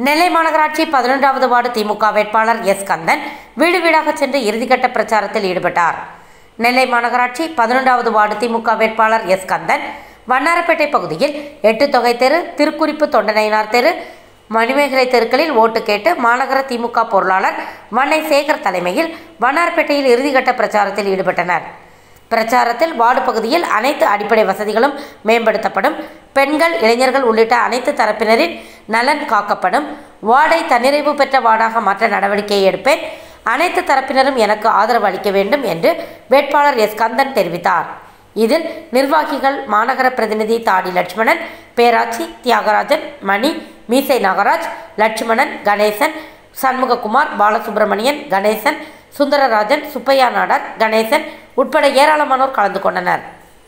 நெல்லை மாநகராட்சி 11வது வார்டு திமுக வேட்பாளர் எஸ் கந்தன் வீடு வீடாக சென்று இறுதிக்கட்ட பிரச்சாரத்தில் ஈடுபட்டார். நெல்லை மாநகராட்சி 11வது வார்டு திமுக வேட்பாளர் எஸ் கந்தன் வண்ணாரப்பேட்டை பகுதியில் 8 தொகை தெரு, திருக்குறிப்பு தொண்டனைனார் தெரு, மணிமேகலை தெருக்களில் ஓட்டு கேட்டு மாநகர திமுக பொருளாளர் வன்னை சேகர் தலைமையில் வண்ணாரப்பேட்டையில் இறுதிக்கட்ட பிரச்சாரத்தில் ஈடுபட்டனர். பிரச்சாரத்தில் வார்டு பகுதியில் அனைத்து அடிப்படை வசதிகளும் மேம்படுத்தப்படும், பெண்கள், இளைஞர்கள் உள்ளிட்ட அனைத்து தரப்பினரின் நலன் காக்கப்படும், வார்டை தன்னிறைவு பெற்ற வார்டாக மாற்ற நடவடிக்கை எடுப்பேன், அனைத்து தரப்பினரும் எனக்கு ஆதரவு அளிக்க வேண்டும் என்று வேட்பாளர் எஸ் கந்தன் தெரிவித்தார். இதில் நிர்வாகிகள் மாநகர பிரதிநிதி தாடி லட்சுமணன், பேராட்சி தியாகராஜன், மணி, மீசை நாகராஜ், லட்சுமணன், கணேசன், சண்முககுமார், பாலசுப்ரமணியன், கணேசன், சுந்தரராஜன், சுப்பையா நாடார், கணேசன் உட்பட ஏராளமானோர் கலந்து கொண்டனர்.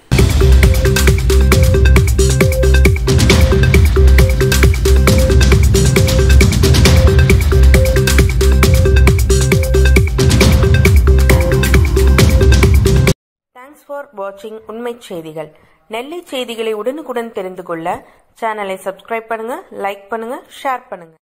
தேங்க்ஸ் ஃபார் வாட்சிங் உண்மை செய்திகள். நெல்லை செய்திகளை உடனுக்குடன் தெரிந்து கொள்ள சேனலை சப்ஸ்கிரைப் பண்ணுங்க, லைக் பண்ணுங்க, ஷேர் பண்ணுங்க.